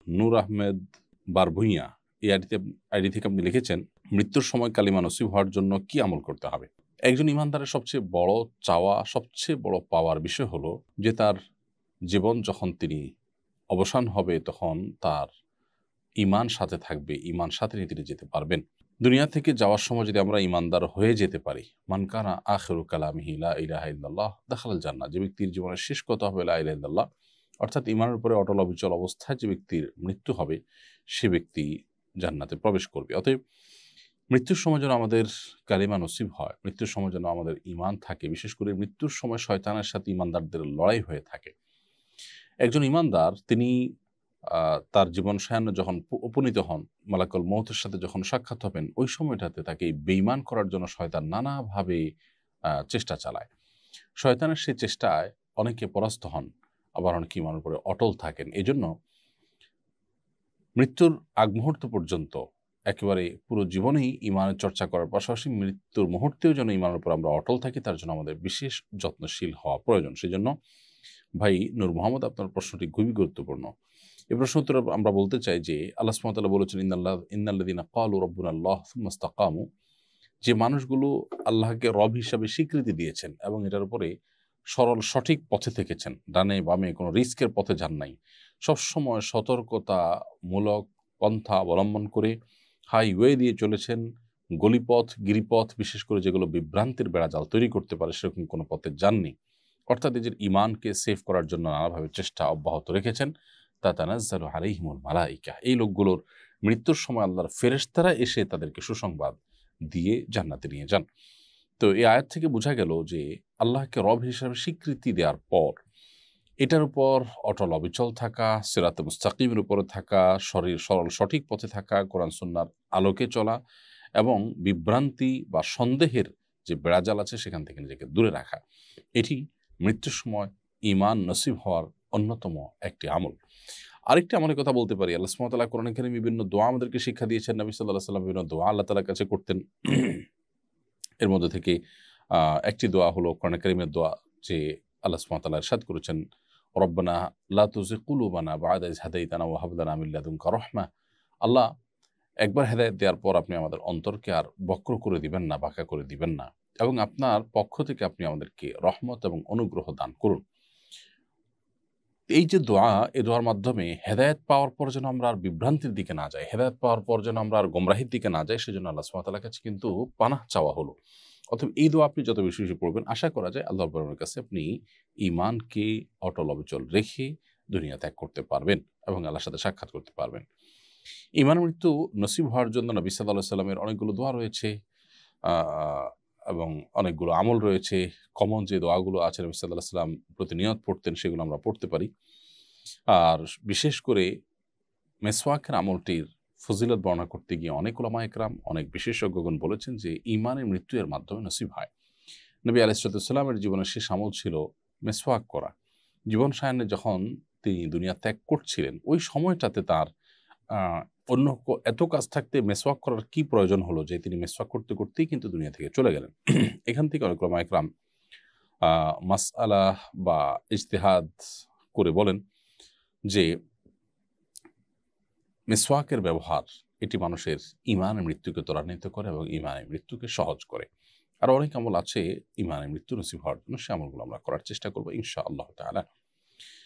নূর আহমেদ বারভুইয়া এই আইডি থেকে আপনি লিখেছেন, মৃত্যুর সময় কালিমা নসিব হওয়ার জন্য কি আমল করতে হবে? একজন ইমানদারের সবচেয়ে বড় চাওয়া, সবচেয়ে বড় পাওয়ার বিষয় হলো যে তার জীবন যখন তিনি অবসান হবে তখন তার ঈমান সাথে থাকবে, ঈমান সাথে নিয়ে তিনি যেতে পারবেন। দুনিয়া থেকে যাওয়ার সময় যদি আমরা ঈমানদার হয়ে যেতে পারি, মান কানা আখিরু কালামিহি লা ইলাহা ইল্লাল্লাহ দাখালাল জান্নাহ, যে ব্যক্তির জীবনের শেষ কথা হবে লা ইলাহা ইল্লাল্লাহ, অর্থাৎ ঈমানের উপরে অটল অবিচল অবস্থায় যে ব্যক্তির মৃত্যু হবে সে ব্যক্তি জান্নাতে প্রবেশ করবে। অতএব মৃত্যুর সময় যেন আমাদের কালিমা নসিব হয়, মৃত্যুর সময় যেন আমাদের ঈমান থাকে, বিশেষ করে মৃত্যুর সময় শয়তানের সাথে ঈমানদারদের লড়াই হয়ে থাকে। একজন ঈমানদার তিনি তার জীবন সায়ান্নে যখন উপনীত হন, মালাকুল মউতের সাথে যখন সাক্ষাৎ হবেন, ওই সময়টাতে তাকে বেঈমান করার জন্য শয়তান নানাভাবে চেষ্টা চালায়। শয়তানের সেই চেষ্টায় অনেকে পরাস্ত হন, আবার অনেকে ঈমানের উপরে অটল থাকেন। এজন্য মৃত্যুর আগ মুহূর্ত পর্যন্ত একেবারে পুরো জীবনেই ঈমানের চর্চা করার পাশাপাশি মৃত্যুর মুহূর্তেও যেন ঈমানের উপর আমরা অটল থাকি, তার জন্য আমাদের বিশেষ যত্নশীল হওয়া প্রয়োজন। সেজন্য ভাই নূর মোহাম্মদ, আপনার প্রশ্নটি খুবই গুরুত্বপূর্ণ। এই প্রশ্ন উত্তরে আমরা বলতে চাই যে আল্লাহ সুবহানাহু ওয়া তাআলা বলেছেন, ইন্নাল্লাযীনা ক্বালু রাব্বুনাল্লাহ সুম্মা ইসতাকামু, যে মানুষগুলো আল্লাহকে রব হিসাবে স্বীকৃতি দিয়েছেন এবং এটার উপরে সরল সঠিক পথে থেকেছেন, ডানে বামে কোনো রিস্কের পথে যান নাই, সবসময় সতর্কতামূলক পন্থা অবলম্বন করে হাইওয়ে দিয়ে চলেছেন, গলিপথ গিরিপথ বিশেষ করে যেগুলো বিভ্রান্তির বেড়াজাল তৈরি করতে পারে সেরকম কোনো পথে যাননি, অর্থাৎ নিজের ঈমানকে সেভ করার জন্য নানাভাবে চেষ্টা অব্যাহত রেখেছেন, তাতানাজ্জালু আলাইহিমুল মালাইকা, এই লোকগুলোর মৃত্যুর সময় আল্লাহর ফেরেশতারা এসে তাদেরকে সুসংবাদ দিয়ে জান্নাতে নিয়ে যান। তো এই আয়াত থেকে বোঝা গেল যে আল্লাহকে রব হিসাবে স্বীকৃতি দেওয়ার পর এটার উপর অটল অবিচল থাকা, সিরাতে মুস্তাকিমের উপরে থাকা, সরল সঠিক পথে থাকা, কোরআন সুন্নাহর আলোকে চলা এবং বিভ্রান্তি বা সন্দেহের যে বেড়াজাল আছে সেখান থেকে নিজেকে দূরে রাখা, এটি মৃত্যুর সময় ঈমান নসিব হওয়ার অন্যতম একটি আমল। আরেকটি আমলের কথা বলতে পারি, আল্লাহ সুবহানাহু ওয়া তাআলা কোরআনে কারিমে বিভিন্ন দোয়া আমাদেরকে শিক্ষা দিয়েছেন। নবী সাল্লাল্লাহু আলাইহি ওয়াসাল্লাম বিভিন্ন দোয়া আল্লাহ তাআলার কাছে করতেন। এর মধ্যে থেকে একটি দোয়া হলো কোরআনে কারিমের দোয়া, যে আল্লাহ সুবহানাহু ওয়া তাআলা ইরশাদ করেছেন, রব্বানা লা তুযিগ কুলুবানা বা'দা ইয হাদাইতানা ওয়া হাব লানা মিন লাদুনকা রাহমাহ। আল্লাহ, একবার হেদায়েত দেওয়ার পর আপনি আমাদের অন্তরকে আর বক্র করে দিবেন না, বাঁকা করে দিবেন না, এবং আপনার পক্ষ থেকে আপনি আমাদেরকে রহমত এবং অনুগ্রহ দান করুন। এই যে দোয়া, এই দোয়ার মাধ্যমে হেদায়েত পাওয়ার পর যেন আমরা আর বিভ্রান্তির দিকে না যাই, হেদায়েত পাওয়ার পর যেন আমরা আর গোমরাহির দিকে না যাই, সেজন্য আল্লাহ সুবহানাহু ওয়া তাআলার কাছে কিন্তু পানাহ চাওয়া হলো। অতএব এই দোয়া আপনি যত বেশি বেশি পড়বেন, আশা করা যায় আল্লাহ রাব্বুল আলামিনের কাছে আপনি ঈমানকে অটল অবিচল রেখে দুনিয়া ত্যাগ করতে পারবেন এবং আল্লাহর সাথে সাক্ষাৎ করতে পারবেন। ঈমান মৃত্যু নসিব হওয়ার জন্য নবী সাল্লাল্লাহু আলাইহি ওয়াসাল্লামের অনেকগুলো দোয়া রয়েছে এবং অনেকগুলো আমল রয়েছে। কমন যে দোয়াগুলো আছে নবী সাল্লাল্লাহু আলাইহি ওয়াসাল্লাম প্রতিনিয়ত পড়তেন, সেগুলো আমরা পড়তে পারি। আর বিশেষ করে মেসওয়াকের আমলটির ফজিলত বর্ণনা করতে গিয়ে অনেক উলামা একরাম, অনেক বিশেষজ্ঞগণ বলেছেন যে ঈমানের মৃত্যু এর মাধ্যমে নসিব হয়। নবী আলাইহিস সালামের জীবনের শেষ আমল ছিল মেসওয়াক করা। জীবন সায়ান্নে যখন তিনি দুনিয়া ত্যাগ করছিলেন, ওই সময়টাতে তার অন্য এত কাজ থাকতে মেসওয়াক করার কি প্রয়োজন হলো যে তিনি মেসওয়াক করতে করতেই কিন্তু দুনিয়া থেকে চলে গেলেন। এখান থেকে অনেক উলামা একরাম মাসআলা বা ইজতিহাদ করে বলেন যে মিসওয়াকের ব্যবহার এটি মানুষের ঈমানের মৃত্যুকে ত্বরান্বিত করে এবং ঈমানের মৃত্যুকে সহজ করে। আর অনেক আমল আছে ঈমানের মৃত্যু নসিব হওয়ার জন্য, সে আমলগুলো আমরা করার চেষ্টা করব ইনশাআল্লাহ তাআলা।